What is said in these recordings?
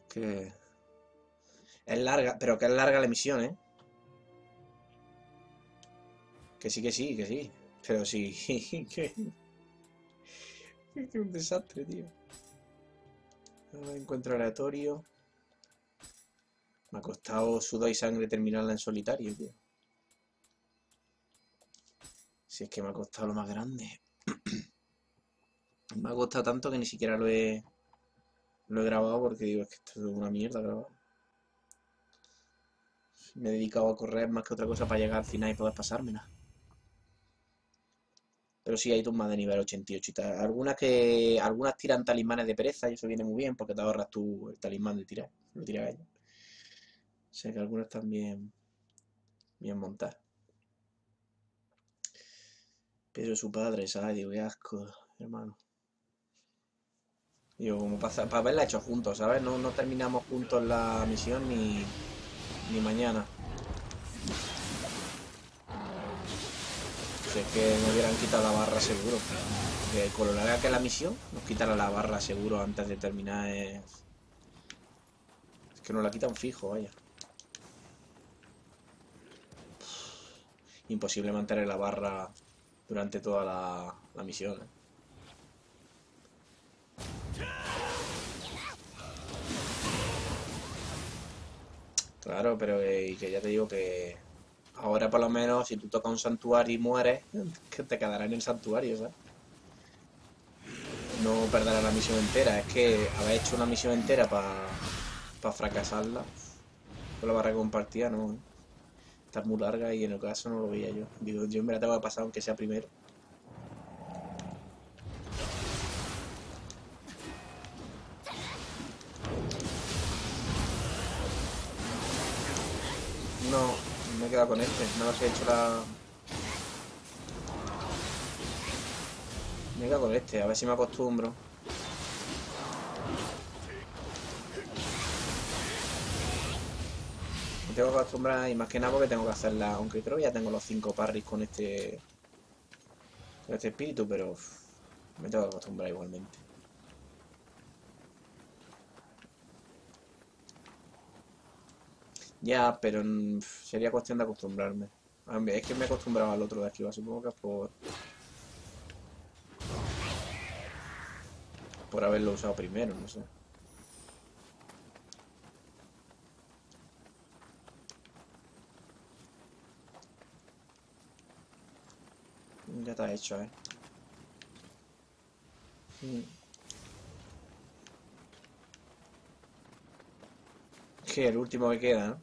Que es larga, pero que es larga la misión, ¿eh? Que sí, que sí, que sí. Pero sí, que un desastre, tío. Encuentro aleatorio. Me ha costado sudor y sangre terminarla en solitario, tío. Si es que me ha costado lo más grande. Me ha costado tanto que ni siquiera lo he grabado porque digo, es que esto es una mierda grabado. Me he dedicado a correr más que otra cosa para llegar al final y poder pasármela. Pero sí hay tumbas de nivel 88 y tal. Algunas tiran talismanes de pereza y eso viene muy bien porque te ahorras tú el talismán de tirar. Lo tira ella. O sea que algunas están bien montadas. Pero su padre, ¿sabes? Digo, qué asco, hermano. Digo, como para haberla hecho juntos, ¿sabes? No terminamos juntos la misión ni mañana. Si es que me hubieran quitado la barra seguro. Que con lo larga que es la misión, nos quitará la barra seguro antes de terminar. Es que nos la quitan fijo, vaya. Imposible mantener la barra durante toda la misión, ¿eh? Claro, pero que ya te digo que ahora por lo menos si tú tocas un santuario y mueres, que te quedará en el santuario, ¿sabes? No perderás la misión entera. Es que haber hecho una misión entera para fracasarla con la barra compartida, no. Está muy larga y en el caso no lo veía yo. Digo, yo me la tengo que pasar aunque sea primero. No, me he quedado con este. No he hecho la... Me he quedado con este, a ver si me acostumbro. Me tengo que acostumbrar y más que nada porque tengo que hacerla. Aunque creo que ya tengo los 5 parries con este espíritu, pero me tengo que acostumbrar igualmente. Ya, pero sería cuestión de acostumbrarme. Es que me he acostumbrado al otro de esquiva, supongo que es por haberlo usado primero, no sé. Ya está hecho, ¿eh? Mm. Que el último que queda, ¿no?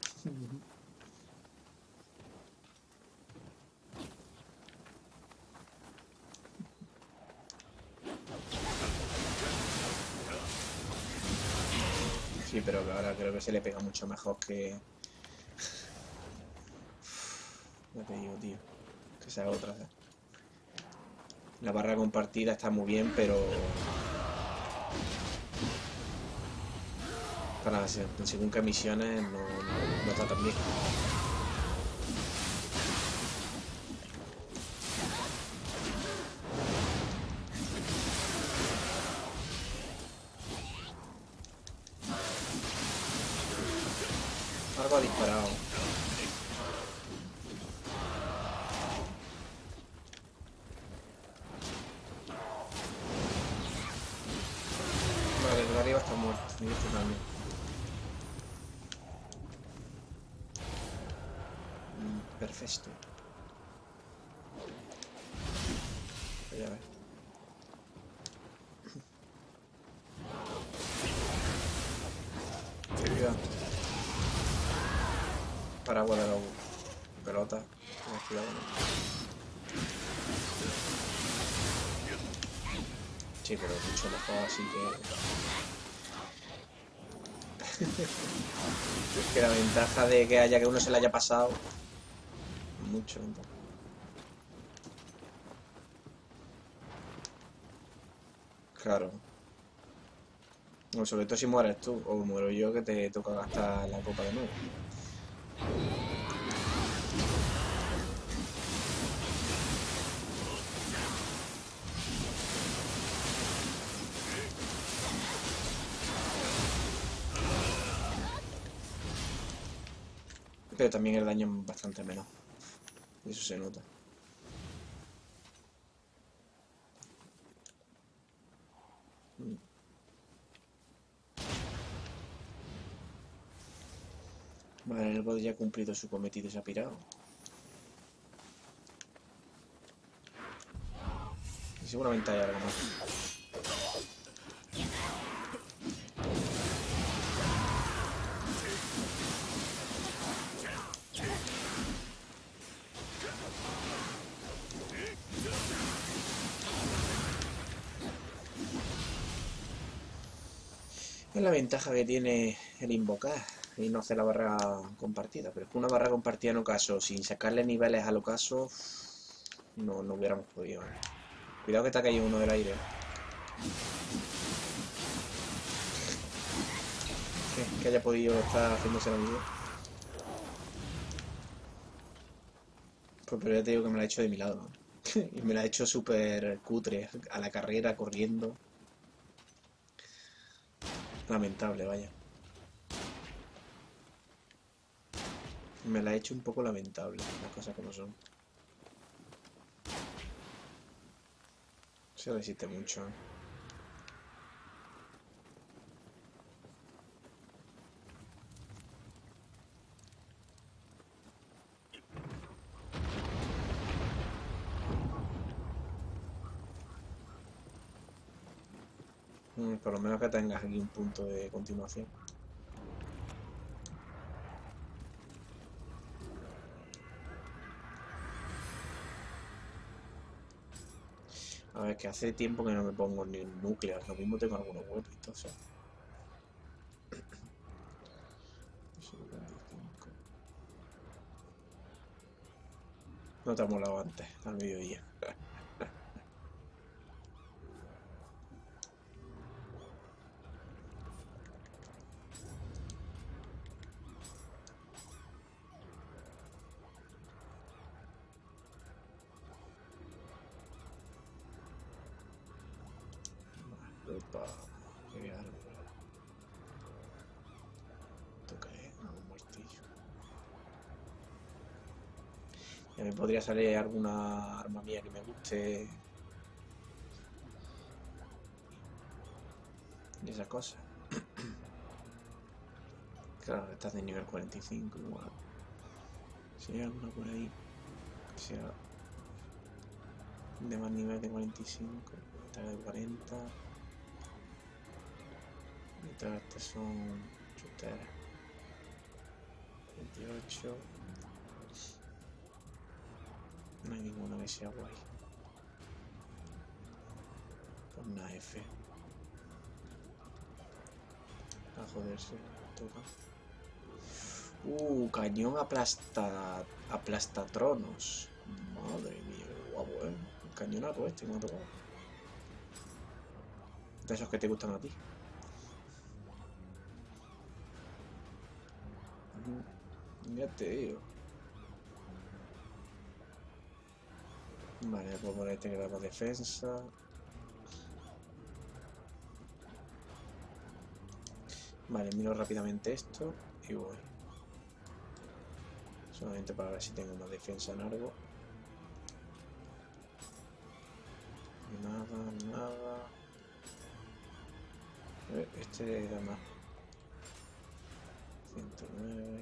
Sí, pero que ahora creo que se le pega mucho mejor que... Ya te digo, tío. Que sea otra, ¿eh? La barra compartida está muy bien, pero... Para según qué misiones no está tan bien. Algo ha disparado. Vale, el de arriba está muerto. Y este también. Perfecto. Pues ya ves. Cuidado. Paraguas de la pelota. Cuidado, ¿no? Sí, pero mucho mejor, así que... Es que la ventaja de que haya que uno se le haya pasado... Mucho, entonces. Claro. Bueno, sobre todo si mueres tú, o muero yo que te toca gastar la copa de nuevo. Pero también el daño es bastante menor. Eso se nota. Vale, el bot ya ha cumplido su cometido y se ha pirado. Y seguramente hay algo más. Es la ventaja que tiene el invocar y no hacer la barra compartida. Pero es que una barra compartida en ocaso, sin sacarle niveles al ocaso, no hubiéramos podido. Cuidado que te ha caído uno del aire. Que haya podido estar haciéndose la vida. Pues pero ya te digo que me la ha hecho de mi lado, ¿no? Y me la ha hecho súper cutre, a la carrera, corriendo. Lamentable, vaya. Me la ha hecho un poco lamentable, las cosas como son. Se resiste mucho, ¿eh? Por lo menos que tengas aquí un punto de continuación. A ver, que hace tiempo que no me pongo ni un núcleo. Lo mismo tengo algunos huevos, entonces. No te ha molado antes, al mediodía. Opa, qué árbol. ¿Esto qué es? Un martillo. Ya me podría salir alguna arma mía que me guste. Y esas cosas. Claro, estás de nivel 45 igual. Si hay alguna por ahí que sea de más nivel de 45, esta de 40. Y todas estas son chuteras. 28. No hay ninguna que sea guay. Pues una F. A joderse, toca. Cañón aplastatronos. Madre mía, qué guapo, El cañonazo este que me ha tocado. De esos que te gustan a ti. Ya te digo. Vale, puedo poner este que da más defensa. Vale, miro rápidamente esto y voy. Solamente para ver si tengo más defensa en algo. Nada. Este da más. 109.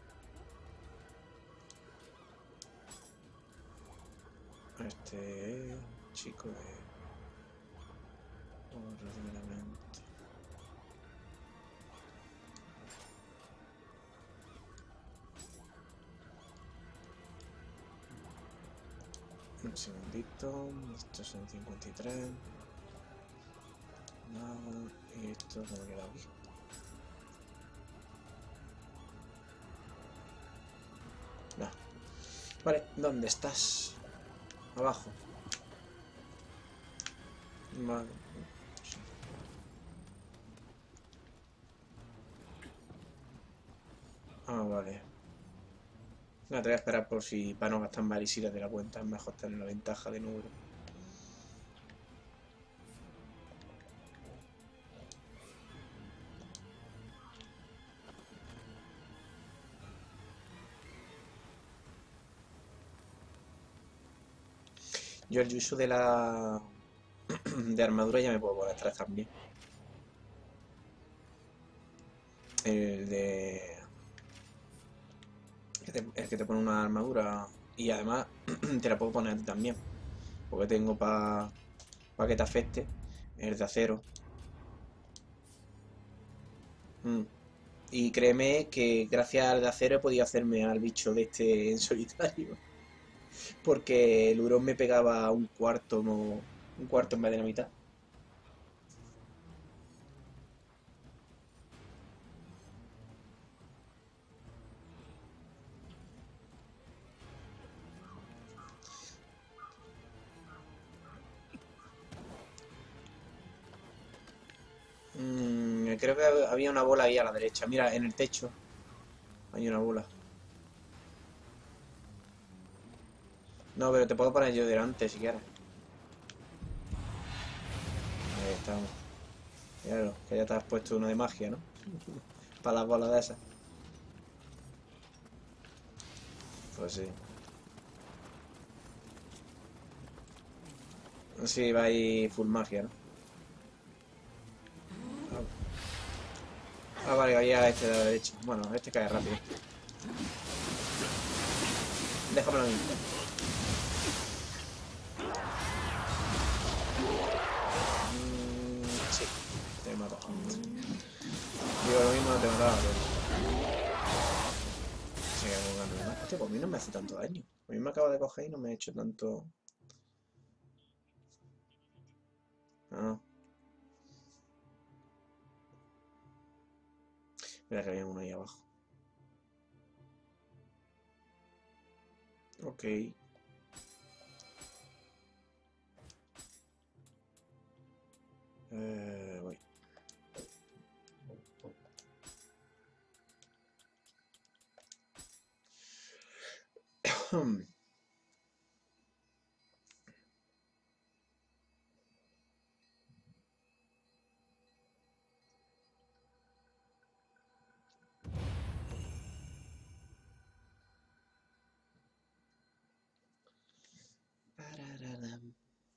Este chico de... rápidamente. Un segundito. Estos son 53. Nada. Y esto se me queda aquí. No. Vale, ¿dónde estás? Abajo. Vale. Ah, vale. No, te voy a esperar por si para no gastar valisiras de la cuenta. Es mejor tener la ventaja de número. Yo el uso de la de armadura ya me puedo poner 3 también. El de el que te pone una armadura y además te la puedo poner a ti también, porque tengo para que te afecte el de acero. Mm. Y créeme que gracias al de acero he podido hacerme al bicho de este en solitario, porque el hurón me pegaba un cuarto, un cuarto en vez de la mitad. Creo que había una bola ahí a la derecha. Mira, en el techo hay una bola. No, pero te puedo poner yo delante si quieres. Ahí estamos. Claro, que ya te has puesto uno de magia, ¿no? Para las bolas de esas. Pues sí. Sí, va ahí full magia, ¿no? Vale, había este de la derecha. Bueno, este cae rápido. Déjamelo a mí. Sí, te mato. Digo, lo mismo no te mataba, pero se queda con ganas, ¿no? Hostia, pues a mí no me hace tanto daño. A mí me acaba de coger y no me ha hecho tanto. Ah, mira que había uno ahí abajo. Ok. Voy. Pararadam.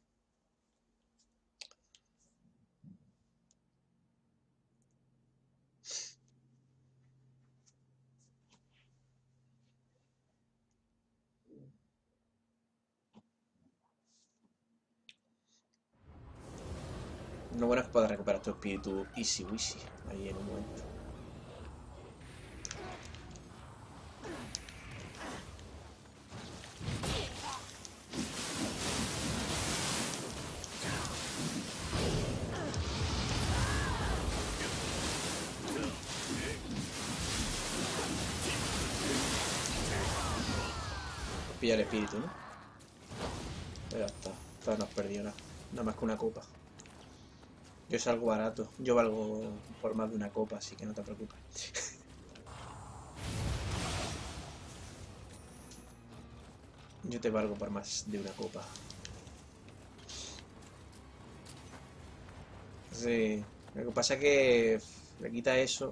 Lo bueno es que puedes recuperar tu espíritu easy wishy ahí en un momento. Pilla el espíritu, ¿no? Pero ya está. Todavía no has perdido nada. Nada más que una copa. Yo salgo barato. Yo valgo por más de una copa, así que no te preocupes. Yo te valgo por más de una copa. Sí. Lo que pasa es que le quita eso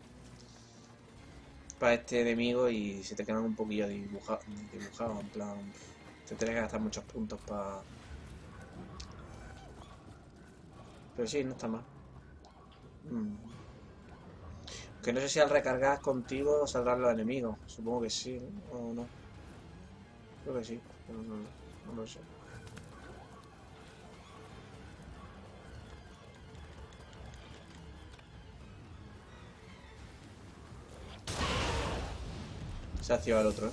para este enemigo y se te quedan un poquillo dibujado, en plan. Te tienes que gastar muchos puntos para. Pero sí, no está mal. Mm. Que no sé si al recargar contigo saldrán los enemigos. Supongo que sí, ¿no? O no. Creo que sí, pero no lo sé. Se ha activado el otro, ¿eh?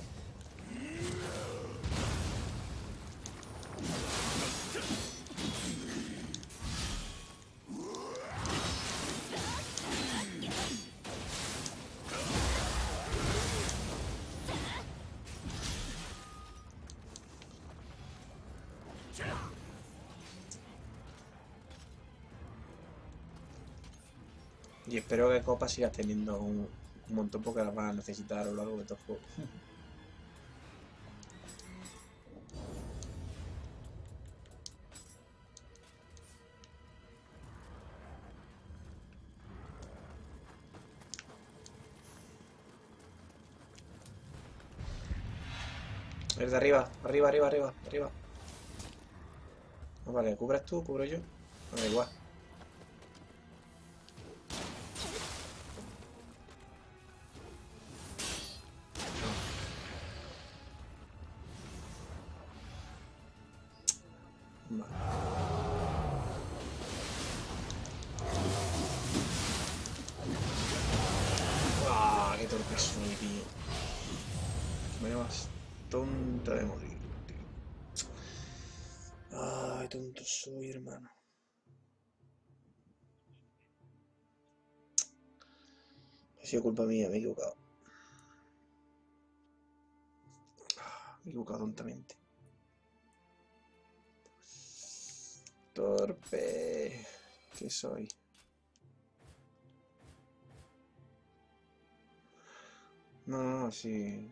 Y espero que copas sigas teniendo un montón porque las vas a necesitar a lo largo de todo el juego. El de arriba, arriba, arriba, arriba, arriba. Vale, ¿cubres tú? ¿Cubro yo? Da igual. Vale. ¡Ah! ¡Qué torpe soy, tío! Me llevas tonta de morir, tío. ¡Ay, tonto soy, hermano! Ha sido culpa mía, me he equivocado. Me he equivocado tontamente. Torpe. ¿Qué soy? No, sí.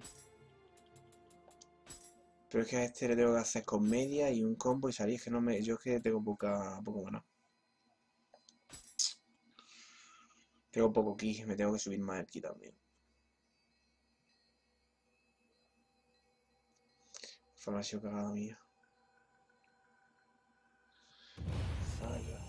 Pero es que a este le tengo que hacer con media y un combo y salir. Es que no me. Yo es que tengo poco bueno. Tengo poco ki, me tengo que subir más el ki también. Fue ha sido cagada mía. Vaya.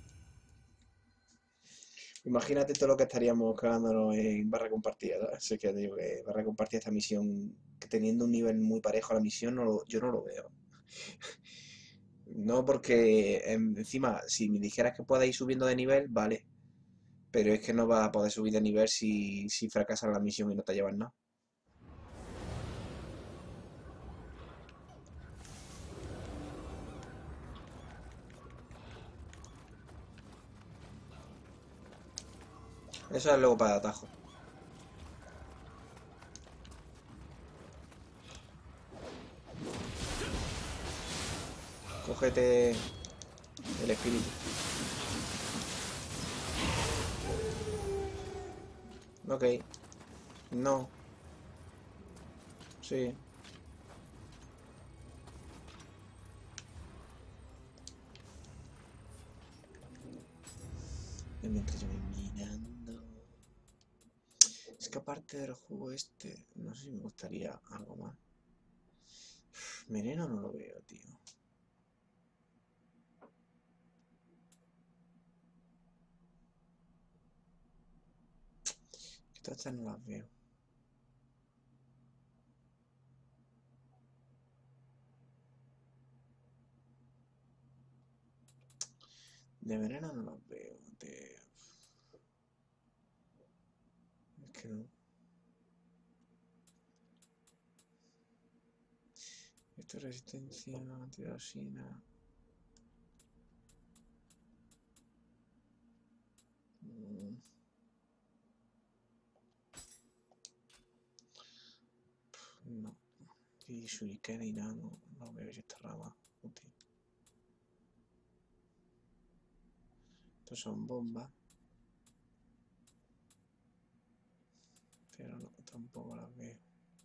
Imagínate todo lo que estaríamos cagándonos en barra compartida, ¿sabes? Así que digo que barra compartida esta misión, que teniendo un nivel muy parejo a la misión, yo no lo veo. No porque encima, si me dijeras que puedes ir subiendo de nivel, vale. Pero es que no vas a poder subir de nivel si fracasas la misión y no te llevas nada. Eso es luego para atajo. Cógete el espíritu. Ok. No. Sí. Mientras yo voy mirando. Es que aparte del juego este, no sé si me gustaría algo más. Veneno no lo veo, tío. Estas no las veo. De veneno no las veo. Es que no. Esto es resistencia, antidosina. No. Y shuriken y nada, no veo yo esta rama útil. Estos son bombas. Pero no, tampoco las veo.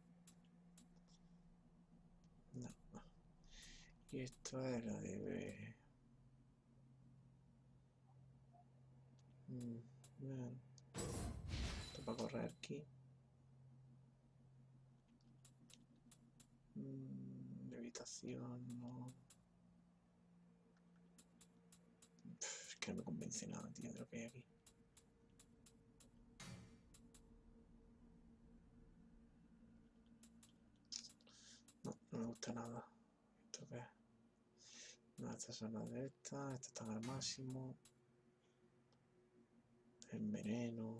No. Y esto es la de... Bueno. Esto para correr aquí. Levitación, no. Es que no me convence nada, tío, de lo que hay aquí. No, no me gusta nada. ¿Esto qué es? No, estas son las de estas están al máximo. El veneno.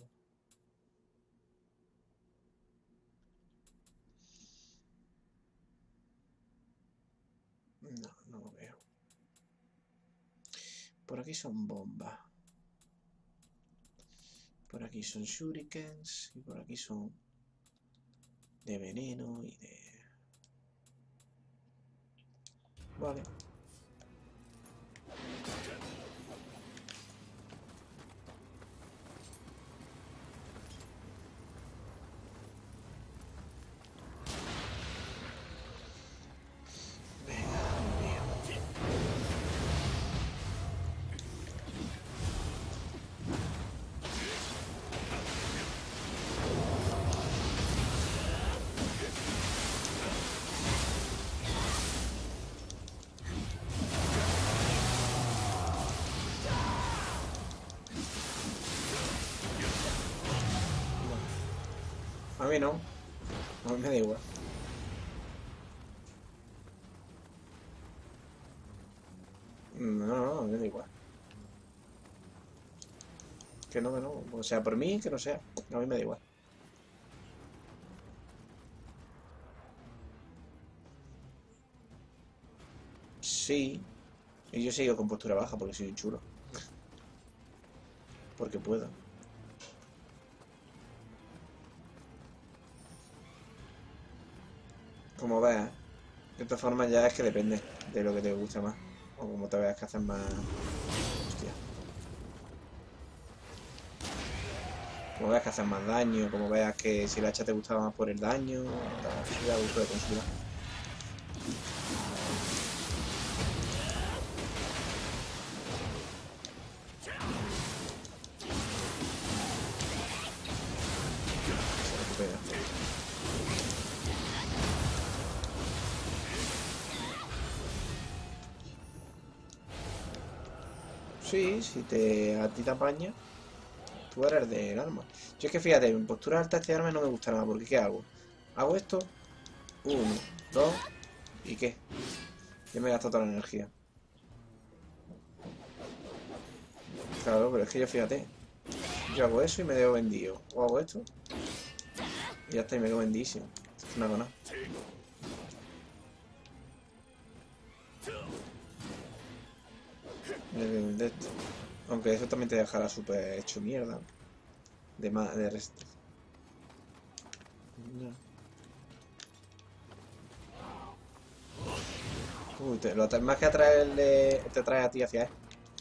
No, no lo veo. Por aquí son bombas. Por aquí son shurikens. Y por aquí son de veneno y de... Vale. A mí no. A mí me da igual. No, me da igual. Que no, que no. O sea, por mí, que no sea. A mí me da igual. Sí. Y yo sigo con postura baja porque soy un chulo. Porque puedo. Como veas. De todas formas ya es que depende de lo que te gusta más. O como te veas que haces más... Hostia. Como veas que haces más daño. Como veas que si la hacha te gustaba más por el daño. Eso ya gusto de consulta. Se recupera. Sí, si a ti te apaña, tú eres del arma. Yo es que fíjate, en postura alta este arma no me gusta nada, porque ¿qué hago? Hago esto, uno, dos, ¿y qué? Ya me he gastado toda la energía. Claro, pero es que yo fíjate, yo hago eso y me dejo vendido. O hago esto y ya está, y me quedo vendísimo. No hago nada. De esto. Aunque eso también te dejará súper hecho mierda. De rest. No. Uy, más que atraerle, te trae a ti hacia él.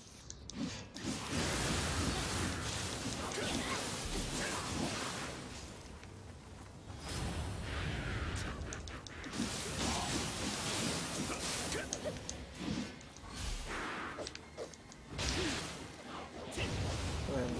Bueno,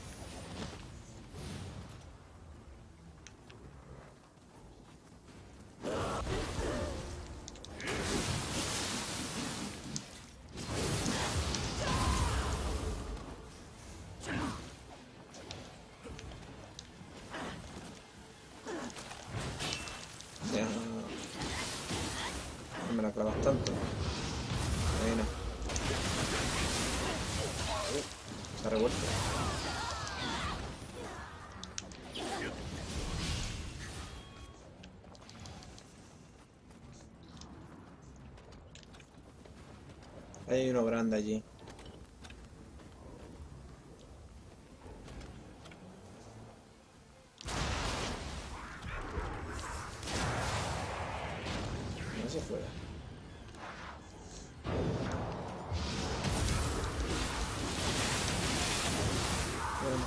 ya no me la clavas tanto. Bueno, se ha revuelto. Hay uno grande allí. No se fuera. Bueno,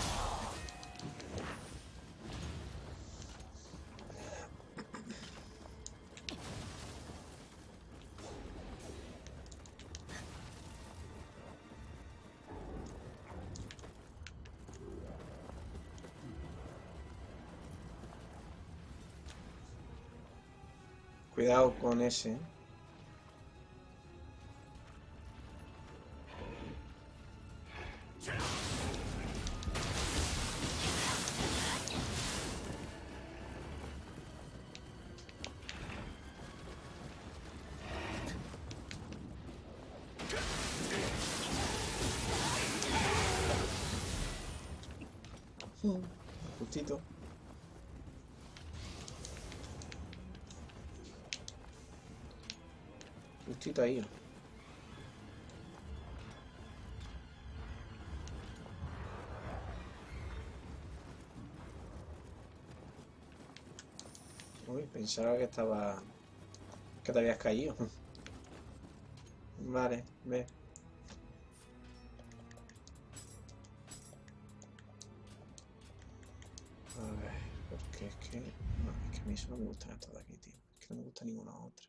cuidado con ese. Justito. Justito ahí. Uy, pensaba que estaba... que te habías caído. Vale, ve. A ver, porque es que... No, es que a mí eso no me gustan estas de aquí, tío. Es que no me gusta ninguna otra.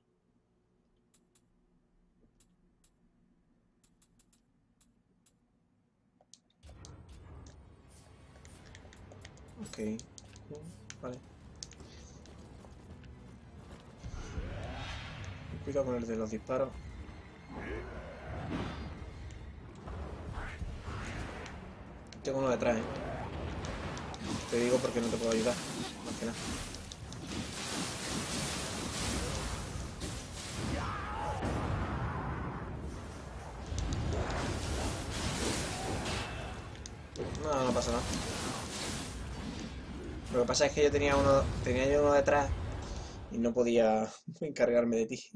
Ok. Vale. Cuidado con el de los disparos. Tengo uno detrás, ¿eh? Te digo porque no te puedo ayudar. Más que nada. No, no pasa nada. Lo que pasa es que yo tenía yo uno detrás y no podía encargarme de ti.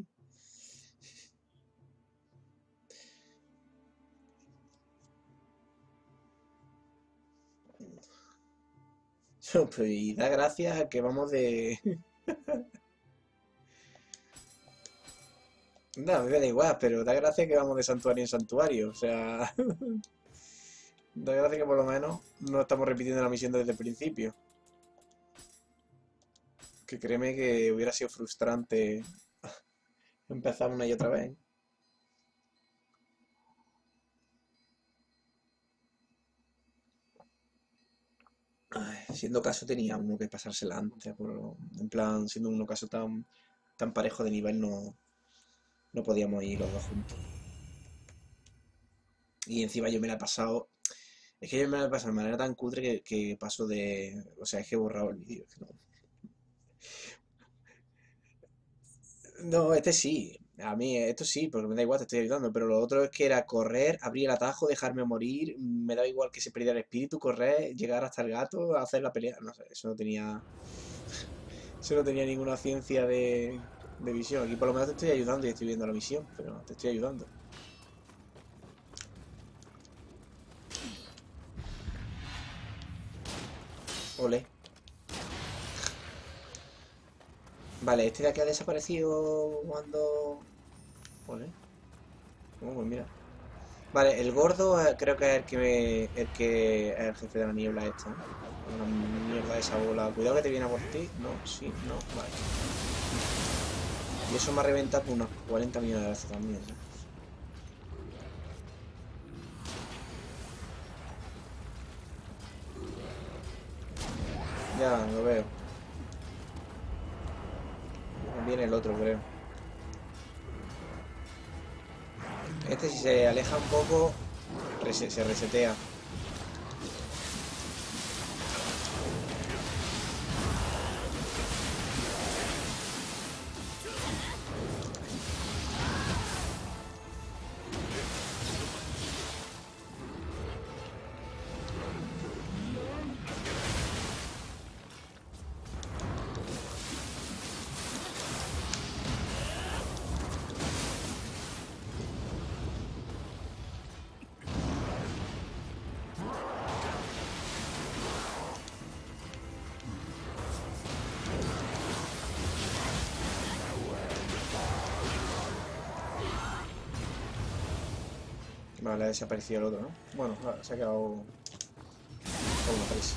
Pues, y da gracias a que vamos de... No, me da igual, pero da gracias que vamos de santuario en santuario. O sea, da gracias que por lo menos no estamos repitiendo la misión desde el principio. Que créeme que hubiera sido frustrante empezar una y otra vez. Ay, siendo caso tenía uno que pasársela antes. En plan, siendo uno caso tan parejo de nivel, no podíamos ir los dos juntos. Y encima yo me la he pasado. Es que yo me la he pasado de manera tan cutre que paso de. O sea, es que he borrado el vídeo. No, este sí. A mí, esto sí, porque me da igual, te estoy ayudando. Pero lo otro es que era correr, abrir el atajo, dejarme morir. Me da igual que se perdiera el espíritu, correr, llegar hasta el gato, hacer la pelea. No sé, eso no tenía. Eso no tenía ninguna ciencia de visión. Aquí por lo menos te estoy ayudando y estoy viendo la misión, pero te estoy ayudando. Ole. Vale, este de aquí ha desaparecido cuando. Ole. Oh, pues mira. Vale, el gordo creo que es el que es el jefe de la niebla esta, ¿no? Una mierda de esa bola. Cuidado que te viene a por ti. No, sí, no, vale. Y eso me ha reventado por unos 40 millones de veces también, ¿eh? Ya, lo veo. Viene el otro, creo. Este si se aleja un poco, se resetea. Vale, ha desaparecido el otro, ¿no? Bueno, se ha quedado uno, parece.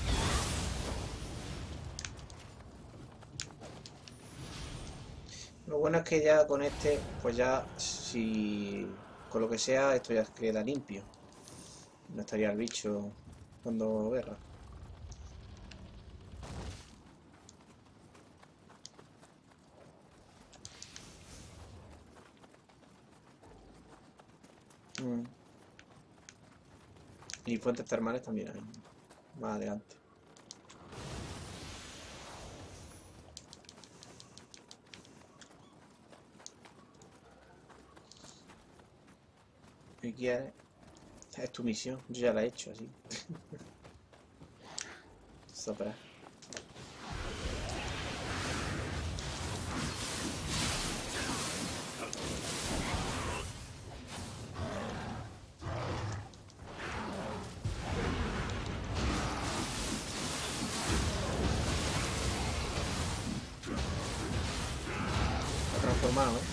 Lo bueno es que ya con este, pues ya, si con lo que sea, esto ya queda limpio. No estaría el bicho dando guerra. Mm. Y fuentes termales también hay, más adelante. ¿Qué quieres? Es tu misión, yo ya la he hecho así. Sopra. Está transformado, ¿eh?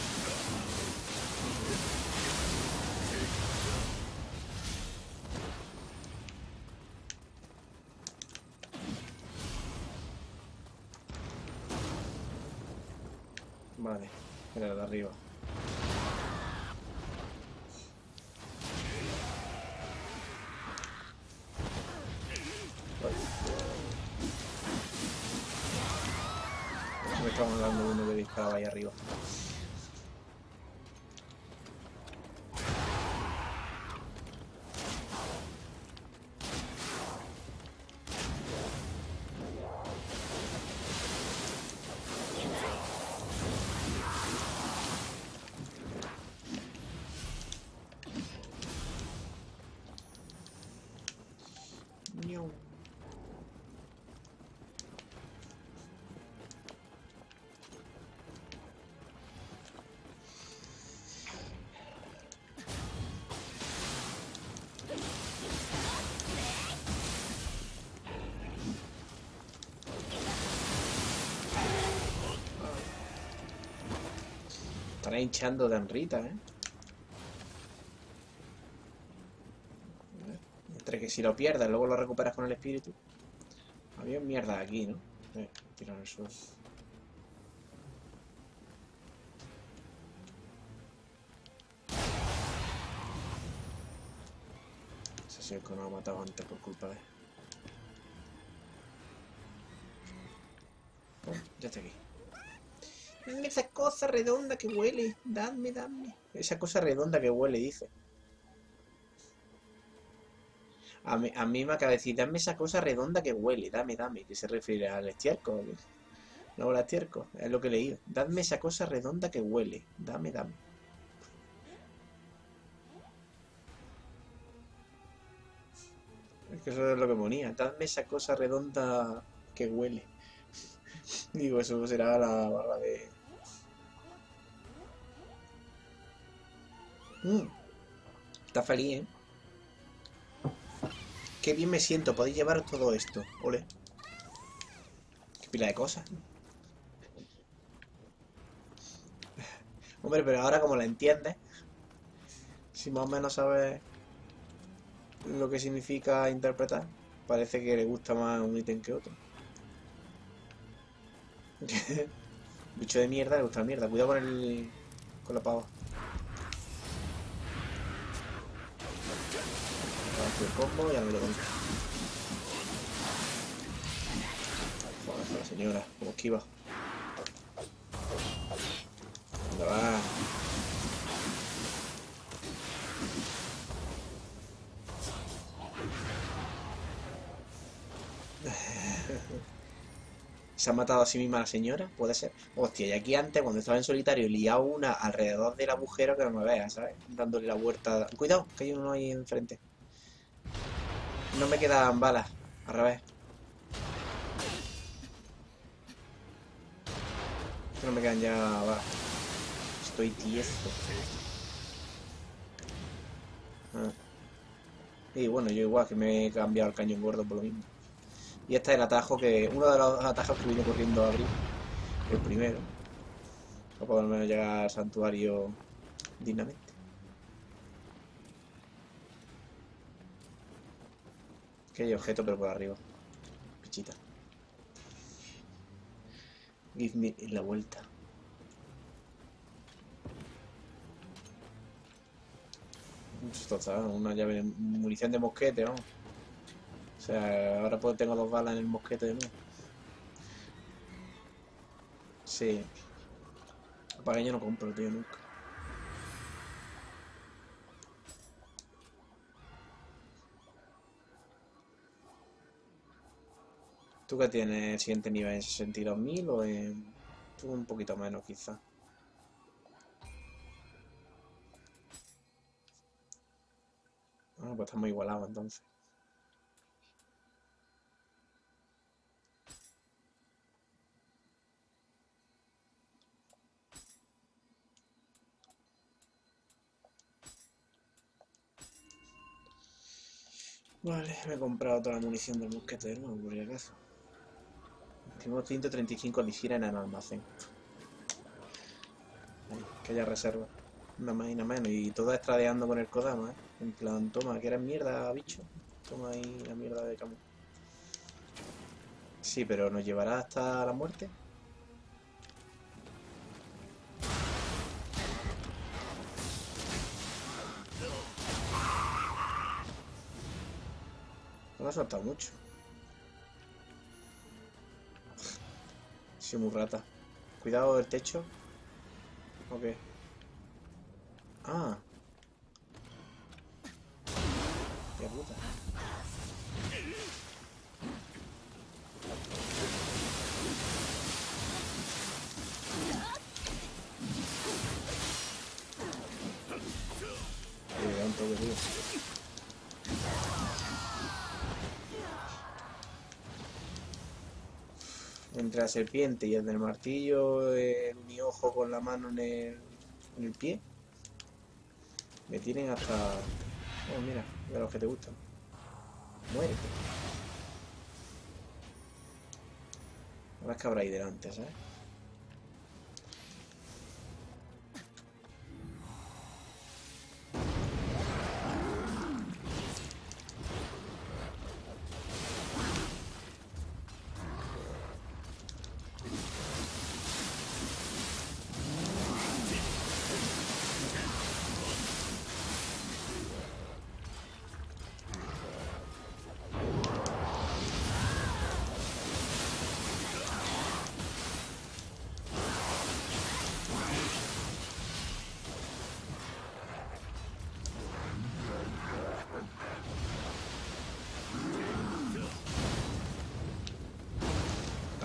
Vale, era de arriba. Me estaban dando uno que disparaba ahí arriba. estará hinchando de Rita, ¿eh? Entre que si lo pierdas, luego lo recuperas con el espíritu. Había mierda aquí, ¿no? Tiran esos. Ese sí es que no ha matado antes por culpa de. Ya está aquí. Dame esa cosa redonda que huele. Dame. Esa cosa redonda que huele, dice. A mí me acaba de decir, dame esa cosa redonda que huele. Dame. ¿Qué se refiere al estiércol? No, al estiércol. Es lo que he leído. Dame esa cosa redonda que huele. Dame. Es que eso es lo que ponía. Dame esa cosa redonda que huele. Digo, eso será la barra de... Está feliz, ¿eh? Qué bien me siento. Podéis llevaros todo esto. Ole. Qué pila de cosas. Hombre, pero ahora como la entiendes, si más o menos sabes lo que significa interpretar, parece que le gusta más un ítem que otro. Bicho de mierda, le gusta la mierda. Cuidado con la pava. Hago el combo y ya me lo doy. Joder, la señora, como esquiva. ¿Dónde va? ¿Se ha matado a sí misma la señora? Puede ser. Hostia, y aquí antes, cuando estaba en solitario, liaba una alrededor del agujero que no me veas, ¿sabes? Dándole la vuelta. Cuidado, que hay uno ahí enfrente. No me quedan balas. Al revés. Que no me quedan ya balas. Estoy tieso. Ah. Y bueno, yo igual que me he cambiado el cañón gordo por lo mismo. Y este es el atajo que... Uno de los atajos que vine corriendo a abrir. El primero. Para poder llegar al santuario dignamente. Que hay objeto pero por arriba. Pichita. Give me la vuelta. Esto está, una llave de munición de mosquete, vamos. O sea, ahora pues tengo 2 balas en el mosquete de nuevo. Sí. Para yo no compro, tío, nunca. ¿Tú qué tienes el siguiente nivel? ¿En 62.000 o en...? Tú un poquito menos, quizá. Ah, pues estamos igualados entonces. Vale, me he comprado toda la munición del mosquete de nuevo, por si acaso. Tengo 135 lisiras en el almacén. Ahí, que haya reserva. Nada más y nada menos. Y todo estradeando con el Kodama, ¿eh? En plan, toma, que eres mierda, bicho. Toma ahí la mierda de camo. Sí, pero ¿nos llevará hasta la muerte? No me ha soltado mucho. Sí, muy rata. Cuidado del techo. Ok. Ah. Qué puta. Le da un toque, tío. Entre la serpiente y el del martillo, el uniojo con la mano en el pie, me tienen hasta... Oh, mira, de los que te gustan. Muérete. Ahora es que habrá ahí delante, ¿sabes?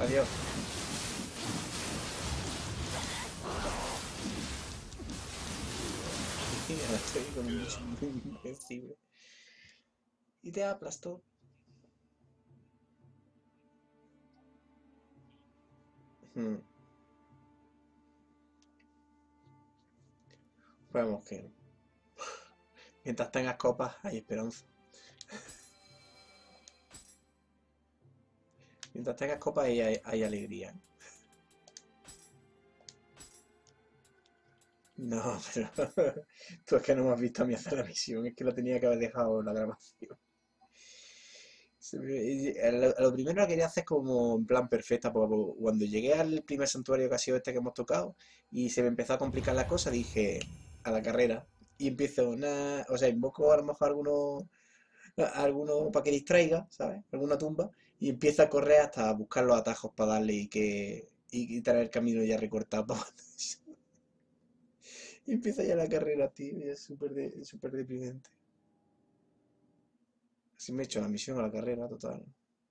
Adiós. Y ahora estoy con un bicho muy invencible. Y te aplastó. Hmm. Vamos que mientras tengas copas hay esperanza. Mientras tengas copas hay alegría. No, pero tú es que no me has visto a mí hacer la misión, es que lo tenía que haber dejado en la grabación. Lo primero que quería hacer como en plan perfecta, porque cuando llegué al primer santuario que ha sido este que hemos tocado y se me empezó a complicar la cosa, dije a la carrera y empiezo, o sea, invoco a lo mejor alguno para que distraiga, ¿sabes? Alguna tumba y empiezo a correr hasta buscar los atajos para darle y tener el camino ya recortado. Y empieza ya la carrera, tío, y es súper deprimente. Así me he hecho la misión a la carrera, total.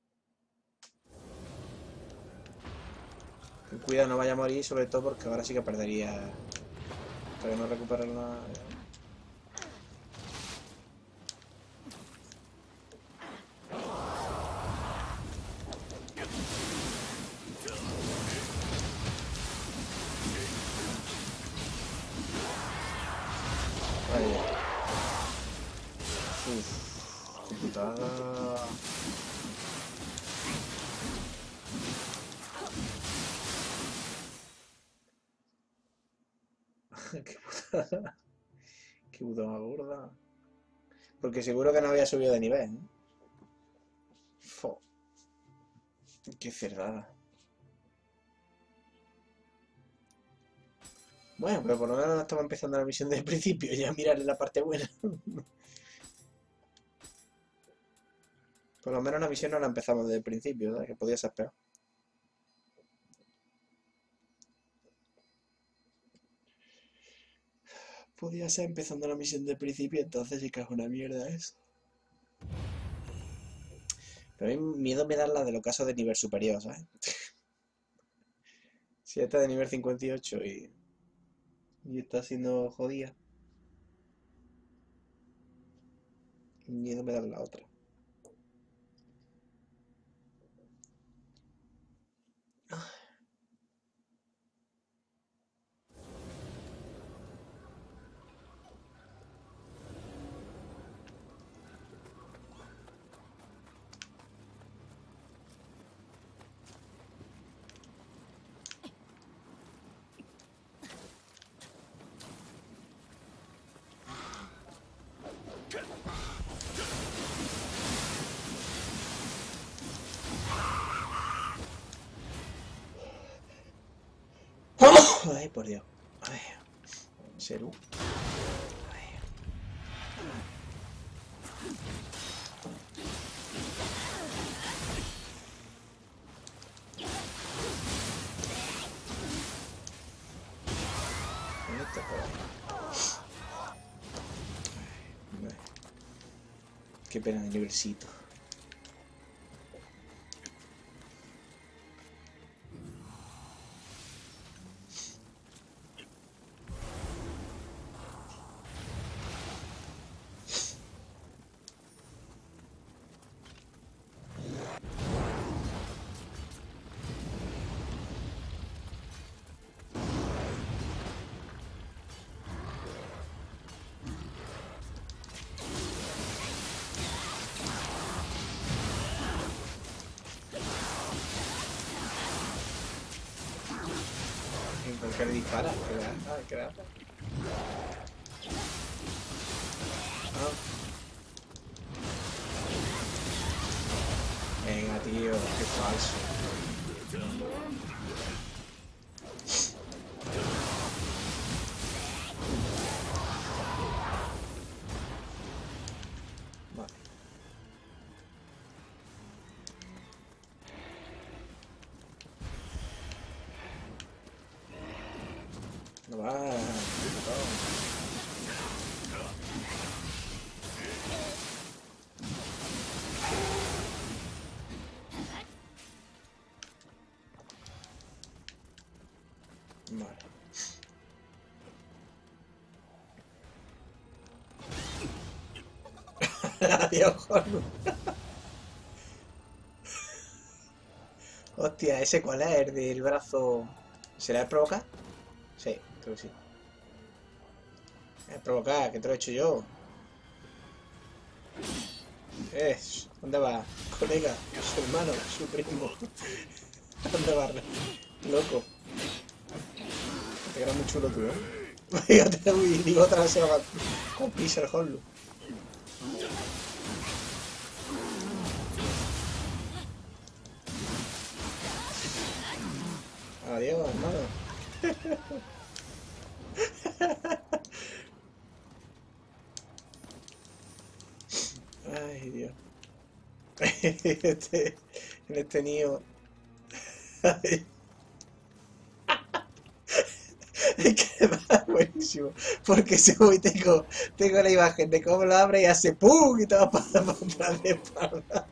Ten cuidado, no vaya a morir, sobre todo porque ahora sí que perdería. Hasta que no recuperar nada. Vaya. Uf, qué putada. Qué putada. Qué putada gorda. Porque seguro que no había subido de nivel, ¿no? Fo, qué cerdada. Bueno, pero por lo menos no estaba empezando la misión desde el principio, ya mirarle la parte buena. Por lo menos la misión no la empezamos desde el principio, ¿verdad? Que podía ser peor. Podía ser empezando la misión desde el principio, entonces sí que es una mierda eso. Pero a mí miedo me dan las de los casos de nivel superior, ¿sabes? Si esta es de nivel 58 y está siendo jodida, miedo me dan la otra. Ay, por Dios. Ay, Serú. Ay, ¿dónde está por ahí? Ay, qué pena de nivelcito. ¿Por qué le dispara? ¿Qué le hace? Ah, venga, tío, qué falso. Vale. No va. Vale. Adiós, Horno. Hostia, ¿ese cuál es? El del brazo... ¿Será el provocar? Sí, creo que sí. El provocar, que te lo he hecho yo. ¿Dónde va? Colega, su hermano, su primo. ¿Dónde va? Loco. Te queda muy chulo tú, ¿eh? Fíjate, uy, digo otra vez se va con pisa el Hollow. Adiós, hermano. Ay, Dios. En este niño. Es que va buenísimo. Porque se voy, tengo la imagen de cómo lo abre y hace ¡pum! Y todo para atrás de espalda.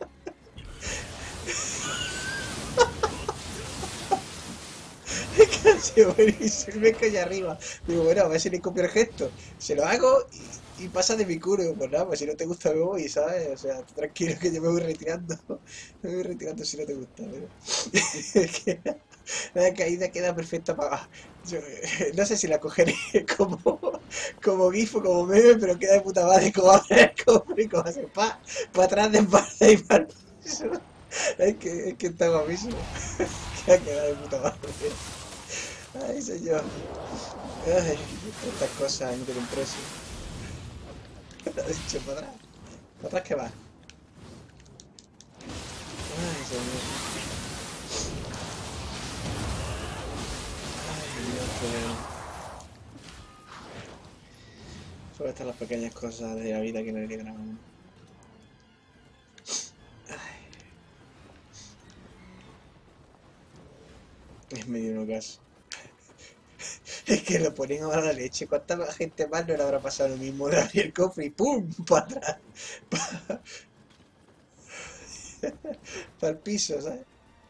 Es que ha sido buenísimo. Y me caí arriba. Digo, bueno, a ver si le copio el gesto. Se lo hago y pasa de mi culo. Digo, pues nada, pues si no te gusta me voy, ¿sabes? O sea, tú tranquilo que yo me voy retirando. Me voy retirando si no te gusta, pero... Es que la caída queda perfecta para... no sé si la cogeré como, como gif o como meme, pero queda de puta madre como abre el cofre y como hace pa atrás de espalda y para el piso. Es que está guapísimo. Que ha quedado de puta madre. Ay, señor. Ay, estas cosas no tienen precio. Ha dicho para atrás. ¿Para atrás qué va? Ay, señor. Ay, Dios, qué... Solo estas las pequeñas cosas de la vida que no le quedan a uno. Es medio un caso. Es que lo ponen a la leche. ¿Cuánta gente más no le habrá pasado lo mismo de abrir el cofre y ¡pum! Para atrás. Para el piso, ¿sabes?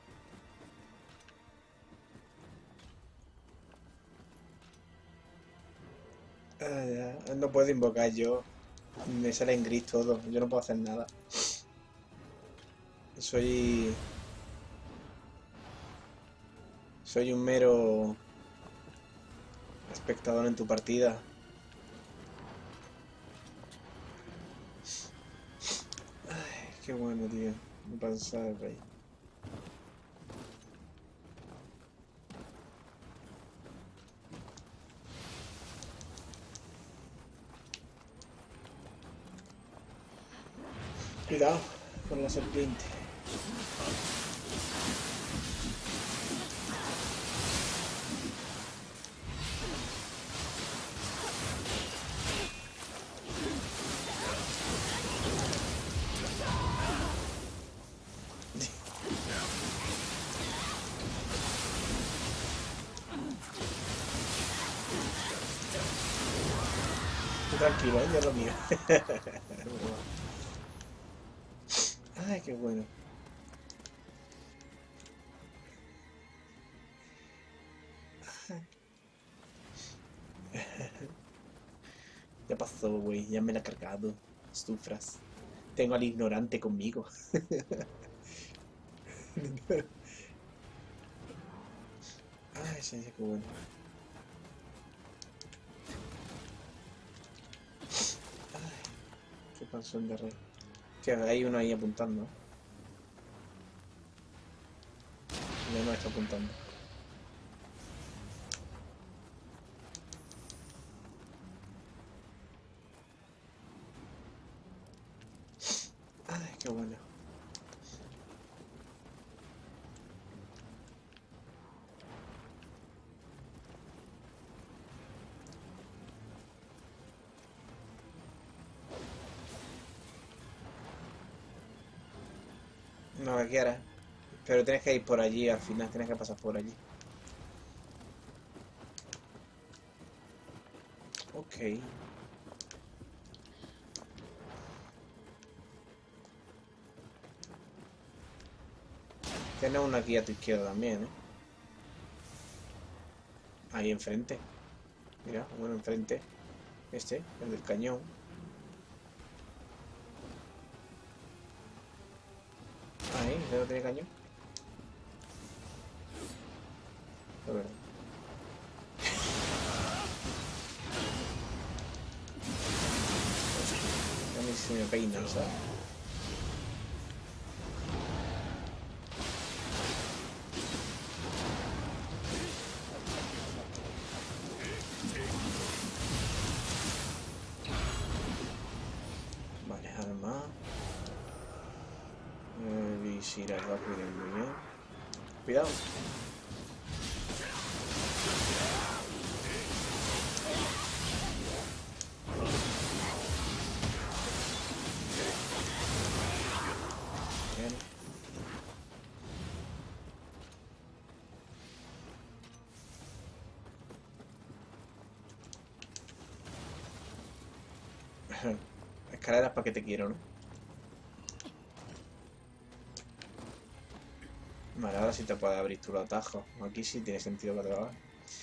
Ah, ya. No puedo invocar yo. Me sale en gris todo. Yo no puedo hacer nada. Soy... Soy un mero espectador en tu partida. Ay, qué bueno, tío. Me pasa el rey. Cuidado con la serpiente. Tú tranquilo, yo lo mío. Ay, qué bueno. Ya pasó, güey. Ya me la he cargado. Sufras. Tengo al ignorante conmigo. Ay, sí, qué bueno. Ay, qué panzón de rey. Que hay uno ahí apuntando. No, no está apuntando. Ay, qué bueno. No, que quieras. Pero tienes que ir por allí, al final tienes que pasar por allí. Ok. Tienes una aquí a tu izquierda también, ¿eh? Ahí enfrente. Mira, bueno, enfrente. Este, el del cañón. Ahí, ¿ese no tiene cañón? Es verdad. A mí si me peinan, ¿sabes? Vale, arma. Visir rápido, muy bien. Cuidado. Bien. Escaleras para que te quiero, ¿no? Vale, ahora sí te puedes abrir tú los atajos. Aquí sí tiene sentido que te lo hagas.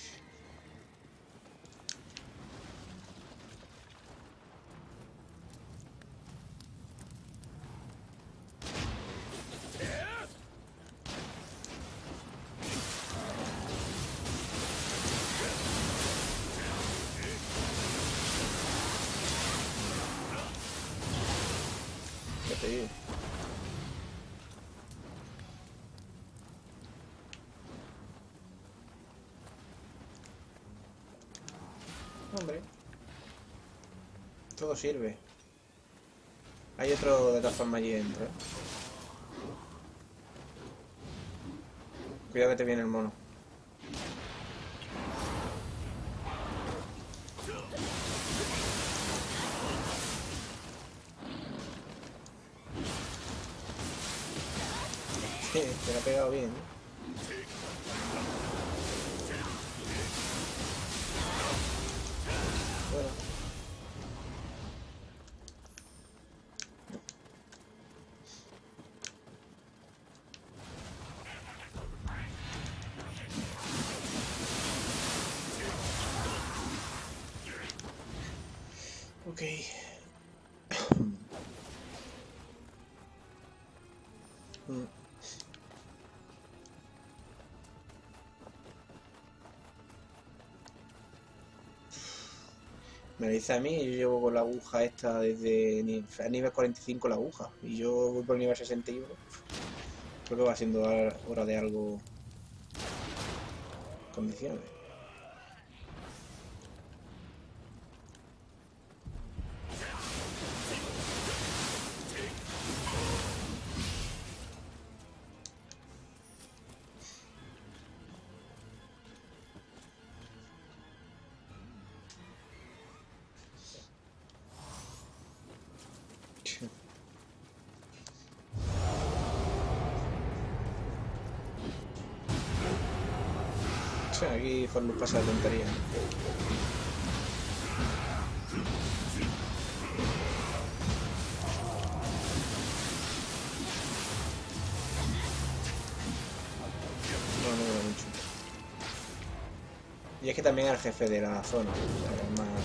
¿Qué te digo? Hombre, todo sirve. Hay otro de todas formas allí dentro, ¿eh? Cuidado que te viene el mono. Te lo ha pegado bien, ¿eh? Bueno, ok. Mm. Me lo dice a mí, yo llevo con la aguja esta desde a nivel 45 la aguja. Y yo voy por el nivel 61. Creo que va siendo hora de algo. Condiciones. O sea, aquí Forluz pasa de tontería. No, no dura mucho. Y es que también era el jefe de la zona. El más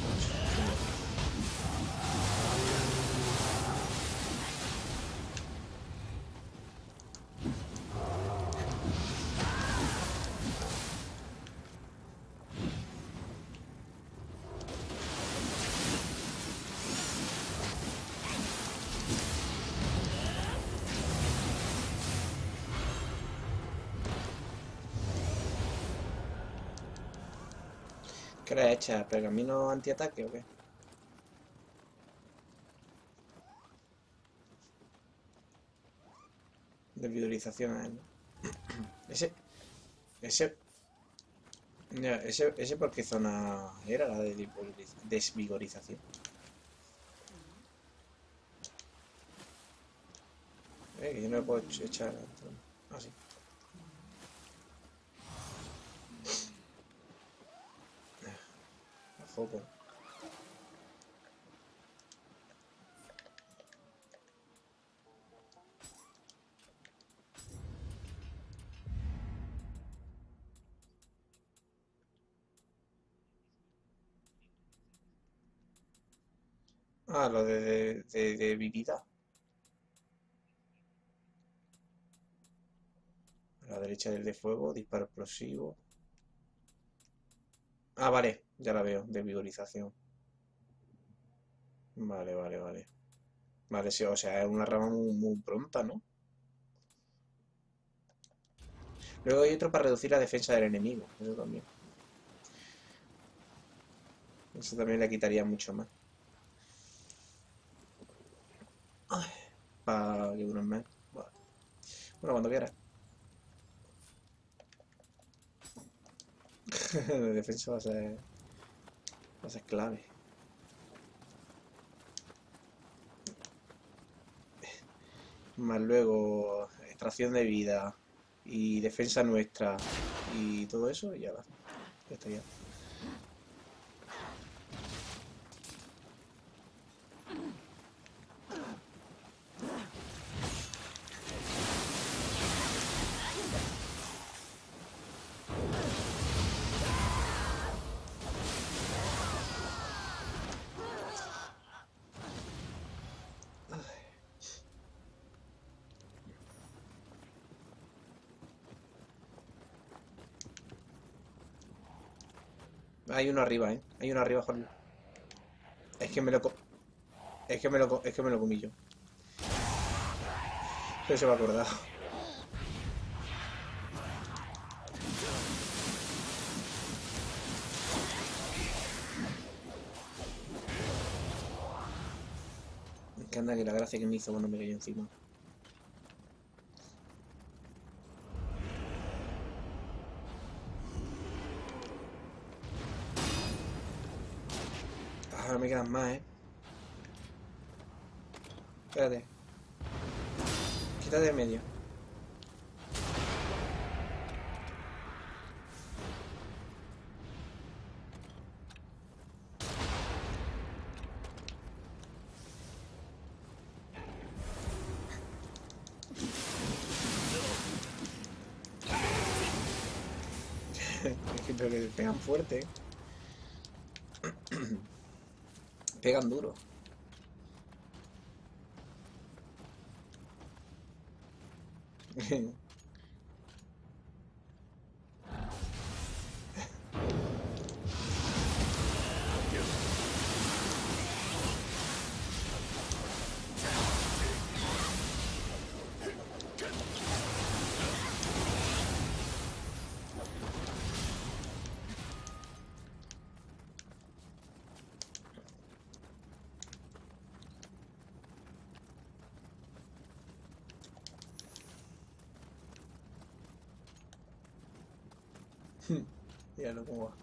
¿qué le hecha? ¿Pergamino antiataque o qué? Desvitalización, ¿no? Ese, ese, ya, ese por qué zona era la de desvigorización. Que yo no le puedo echar. Ah, sí. A foco. Ah, lo de debilidad. A la derecha del de fuego, disparo explosivo. Ah, vale, ya la veo, de vigorización. Vale, vale, vale. Vale, sí, o sea, es una rama muy pronta, ¿no? Luego hay otro para reducir la defensa del enemigo. Eso también. Eso también le quitaría mucho más. Ay, para que duren más. Vale. Bueno, cuando quieras. De defensa va a ser clave. Más luego extracción de vida y defensa nuestra y todo eso, y ya va. Ya estaría. Hay uno arriba, ¿eh? Hay uno arriba, Jorge. Es que me lo... es que me lo comí yo. Pero se me ha acordado. Me encanta que la gracia que me hizo cuando me cayó encima. Ahora me quedan más, ¿eh? Espérate. Quítate de medio. Es que creo que pegan fuerte, ¿eh? Pegan duro. Míralo cómo va.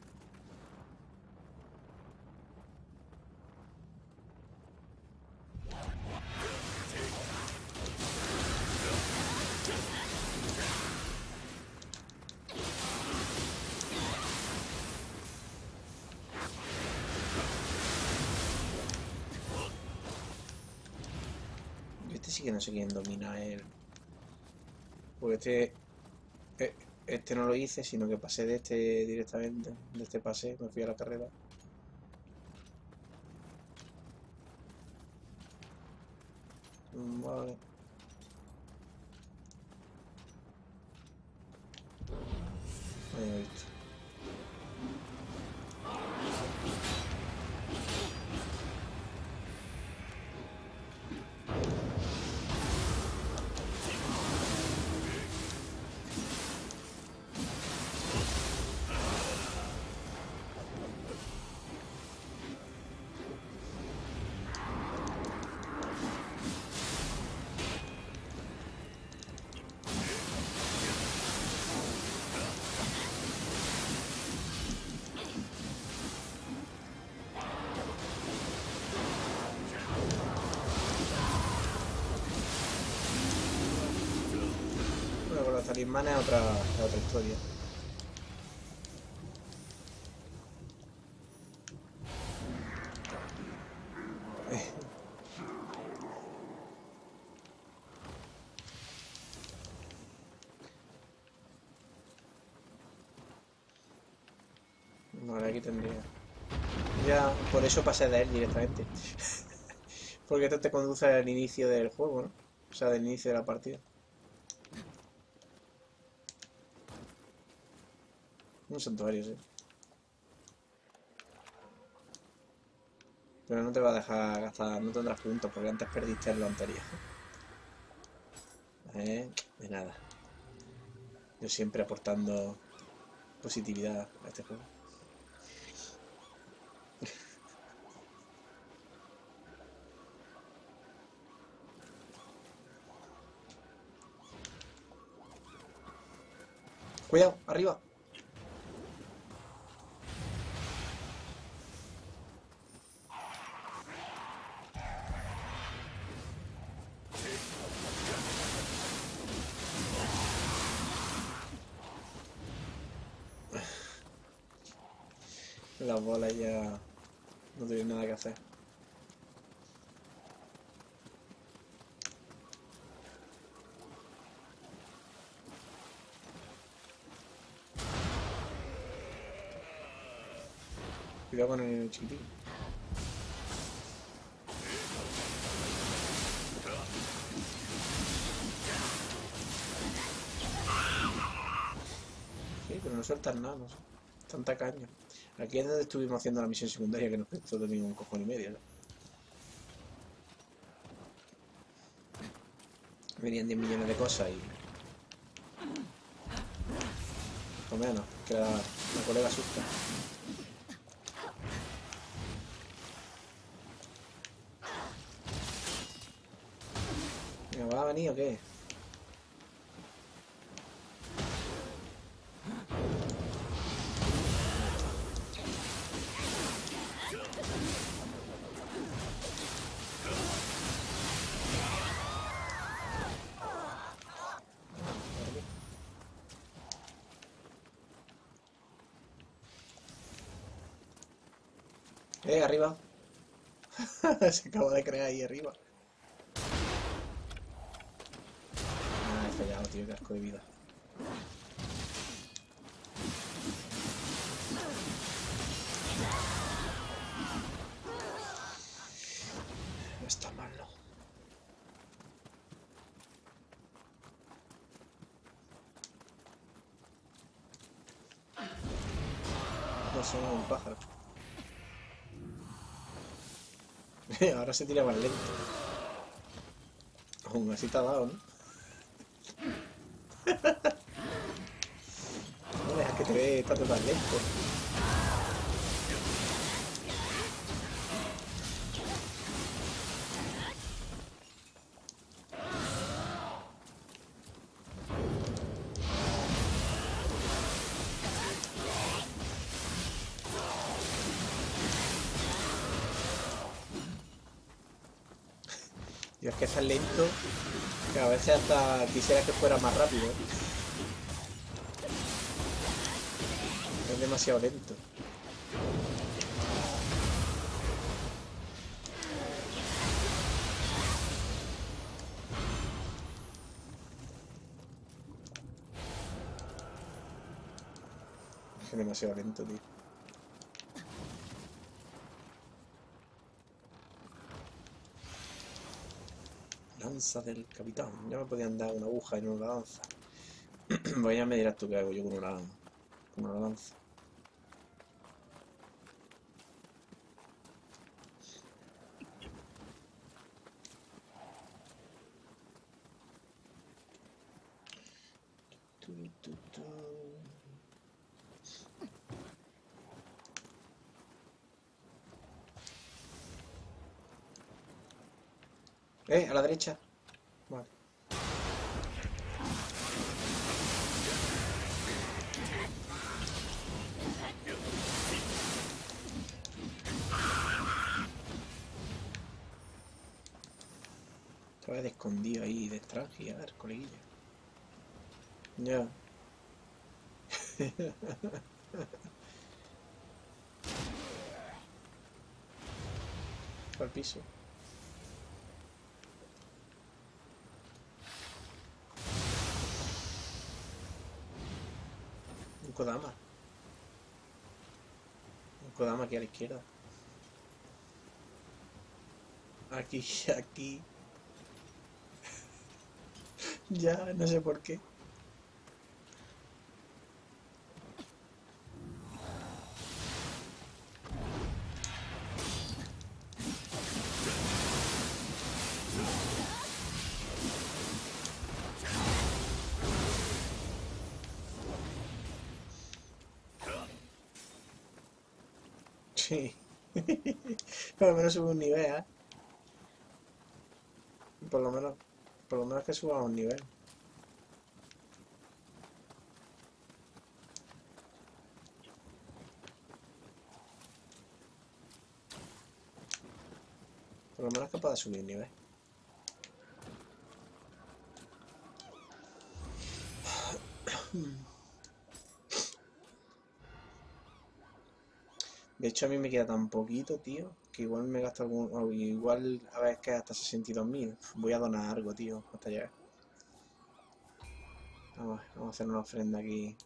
Yo este sí que no sé quién domina él. Porque este no lo hice, sino que pasé de este directamente. De este pasé, me fui a la carrera. Vale. Ahí he visto. Bueno, con los talismanes es otra historia. Vale, aquí tendría. Ya, por eso pasé de él directamente. Porque esto te conduce al inicio del juego, ¿no? O sea, del inicio de la partida. Un santuario, sí. Pero no te va a dejar gastar, no tendrás puntos porque antes perdiste en lo anterior. De nada. Yo siempre aportando positividad a este juego. Cuidado, arriba. Las bolas ya no tienen nada que hacer. Cuidado con el chiquitín. Sí, pero no sueltan nada, no sé. Están tacaños. Aquí es donde estuvimos haciendo la misión secundaria que nos costó también un cojón y medio, ¿no? Venían 10 millones de cosas y... o menos, que la colega asusta. ¿Me va a venir o qué? Arriba. Se acaba de crear ahí arriba. Ah, he fallado, tío, qué asco de vida. No está mal, ¿no? No son un pájaro. Ahora se tira más lento. Aún así te ha dado, ¿no? No dejas que te ve tanto tan lento. Dios, es que estás lento. Que a veces hasta quisiera que fuera más rápido, ¿eh? Es demasiado lento. Es demasiado lento, tío. Lanza del capitán. Ya me podían dar una aguja y no una lanza. Voy a me dirás tú qué hago yo con una lanza. Tu, tu, tu. A la derecha. Vale. Estaba de escondido ahí detrás y a ver, coleguilla. Ya. Al piso. Un Kodama. Un Kodama aquí a la izquierda. Aquí, aquí. Ya, no sé por qué. Sí. Por lo menos sube un nivel, ¿eh? Por lo menos, por lo menos que suba un nivel. Por lo menos que pueda subir un nivel. De hecho, a mí me queda tan poquito, tío, que igual me gasto algún. O igual a ver que hasta 62.000. Voy a donar algo, tío, hasta llegar. Vamos a hacer una ofrenda aquí.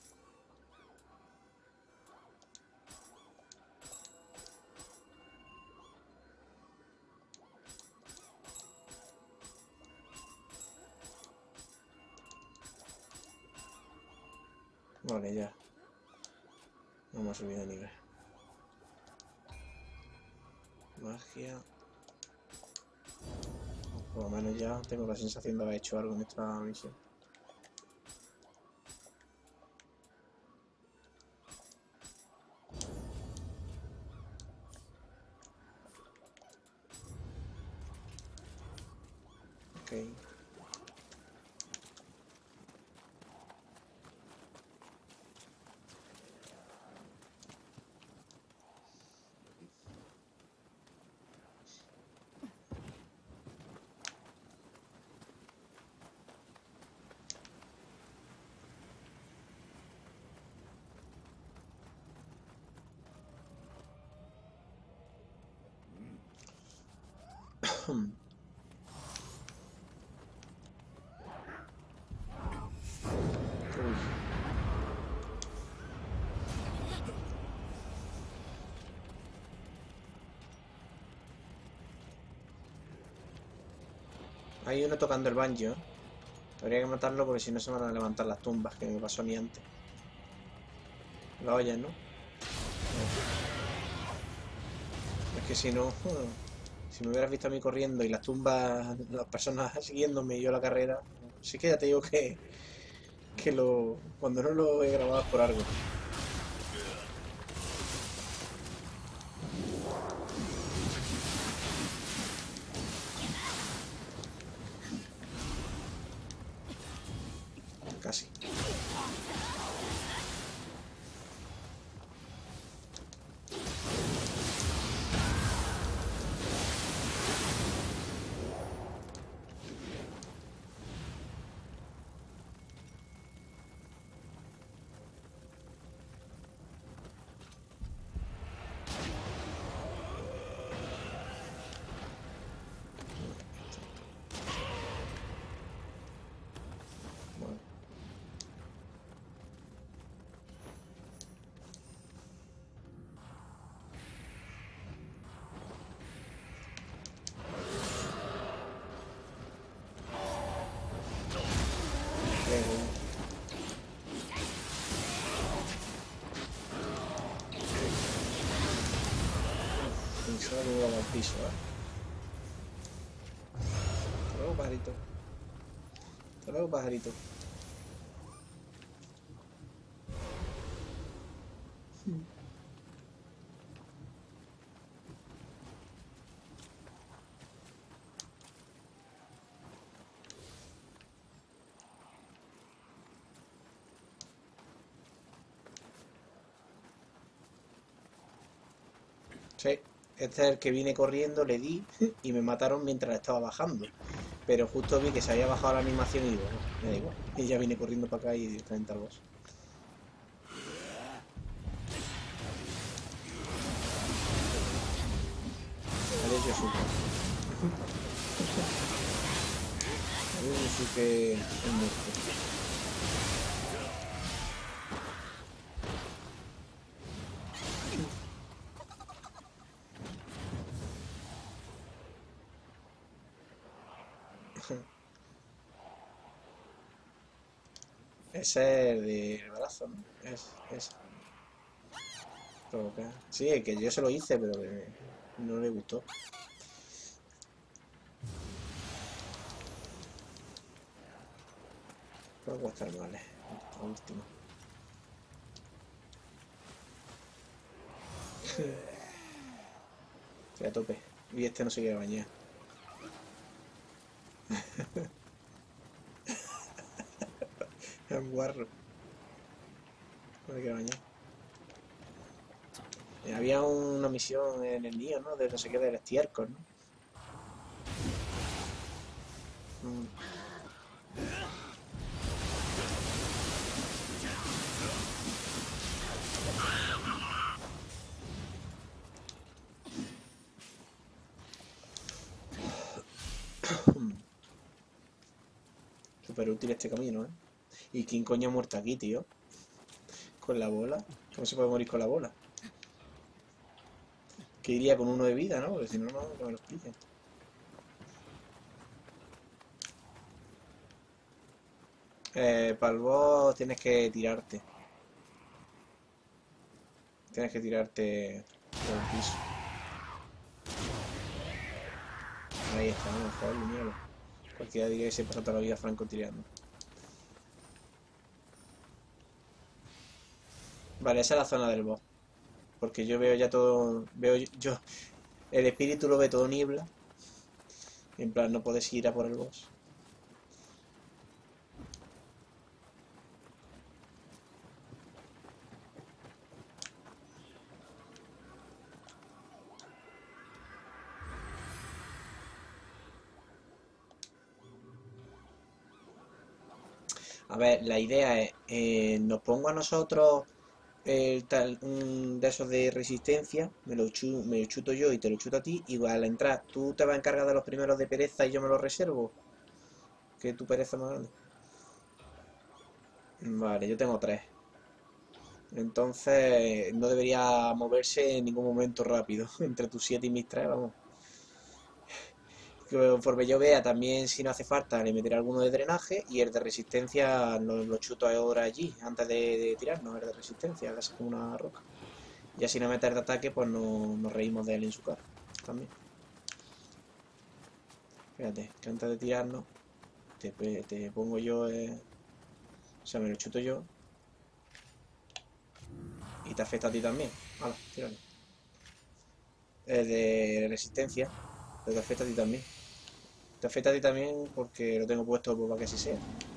Vale, ya. Vamos a subir de nivel. Magia. Por lo menos ya tengo la sensación de haber hecho algo en esta misión. Ok. Uy. Hay uno tocando el banjo, ¿eh? Habría que matarlo porque si no se van a levantar las tumbas, que me pasó a mí antes. La oyes, ¿no? Es que si no, si me hubieras visto a mí corriendo y las tumbas, las personas siguiéndome y yo la carrera, sí que ya te digo que cuando no lo he grabado es por algo. Casi. Bueno, luego, pensaba que me iba al piso, ¿eh? Hasta luego, pajarito. Hasta luego, pajarito. Sí, este es el que vine corriendo, le di y me mataron mientras estaba bajando. Pero justo vi que se había bajado la animación y digo, no, me da igual. Y ya vine corriendo para acá y directamente al boss. Adiós, Yosuke. Adiós, Yosuke el muerto. Ese es el de brazo, ¿no? Es provocar. Sí, es que yo se lo hice, pero que no le gustó. No puede estar mal, esta última. Estoy a tope. Y este no se quiere bañar. Es un guarro. No se quiere bañar. Había una misión en el Nioh, ¿no? De no sé qué, del estiércol, ¿no? Mm. Súper útil este camino, ¿eh? ¿Y quién coño ha muerto aquí, tío? ¿Con la bola? ¿Cómo se puede morir con la bola? Que iría con uno de vida, ¿no? Porque si no, no, que me lo expliquen. Para el boss tienes que tirarte. Tienes que tirarte por el piso. Ahí está, mejor, mierda. Cualquiera diría que se pasa toda la vida franco tirando. Vale, esa es la zona del boss. Porque yo veo ya todo. Veo yo. El espíritu lo ve todo niebla. En plan, no puedes ir a por el boss. A ver, la idea es, nos pongo a nosotros un de esos de resistencia, me lo chuto yo y te lo chuto a ti, y al entrar tú te vas a encargar de los primeros de pereza y yo me los reservo, que tu pereza más grande. Vale, yo tengo tres. Entonces no debería moverse en ningún momento rápido, entre tus 7 y mis 3, vamos. Que conforme yo vea, también si no hace falta, le meteré alguno de drenaje y el de resistencia lo chuto ahora allí, antes de tirarnos, el de resistencia, casi como una roca. Y así no meter de ataque, pues no, nos reímos de él en su cara, también. Fíjate, que antes de tirarnos, te pongo yo, o sea, me lo chuto yo. Y te afecta a ti también. Hala, tíralo. El de resistencia, pero te afecta a ti también. Te afecta a ti también porque lo tengo puesto para que así sea.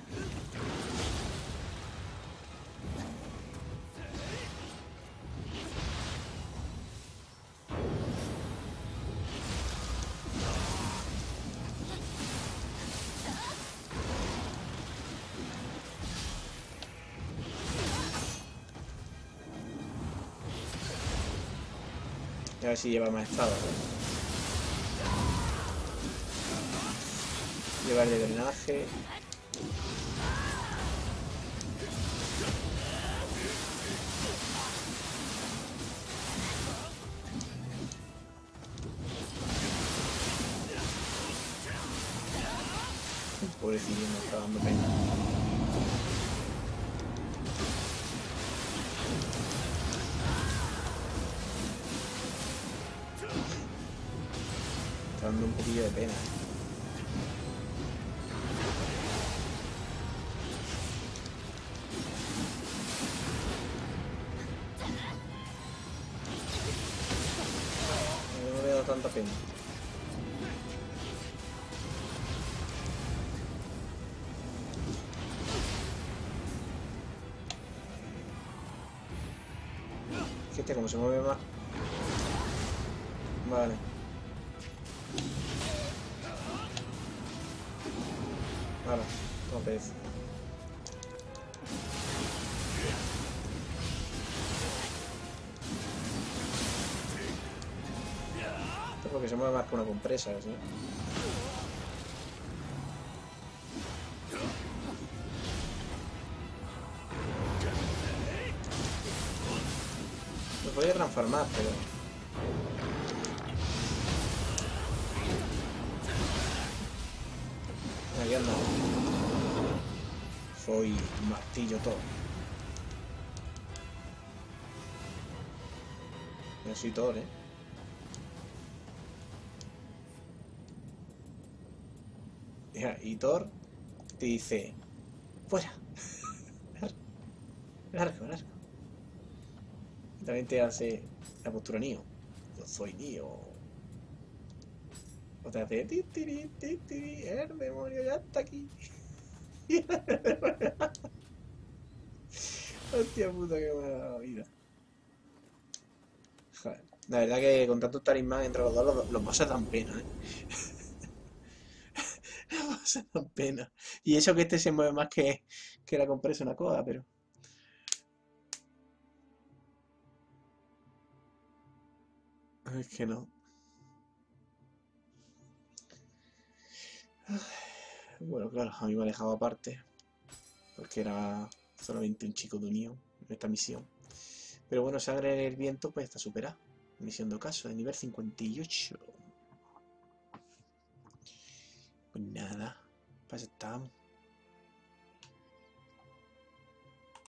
A ver si lleva más estado. Lleva el de drenaje. Pobrecillo, me está dando pena. Está dando un poquillo de pena. No me he dado tanta pena. Es que este como se mueve más. Vale. Ahora, toma pez. Esto es porque se mueve más que una compresa, ¿sí? Me podría transformar, pero... Aquí anda. Soy martillo todo. Yo soy Thor, ¿eh? Y Thor te dice, fuera, largo, largo. Y también te hace la postura Neo. Yo soy Neo. O te hace, ti, tiri, ti, tiri, el demonio ya está aquí. Hostia puta, que mala vida. Joder. La verdad que con tantos talismán entre los dos los bosses dan pena, ¿eh? Los bosses dan pena. Y eso que este se mueve más que la compresa una coda, pero... Es que no. Bueno, claro, a mí me ha dejado aparte. Porque era solamente un chico de unión en esta misión. Pero bueno, sangre en el viento pues está superada. Misión de ocaso, de nivel 58. Pues nada, pues estamos.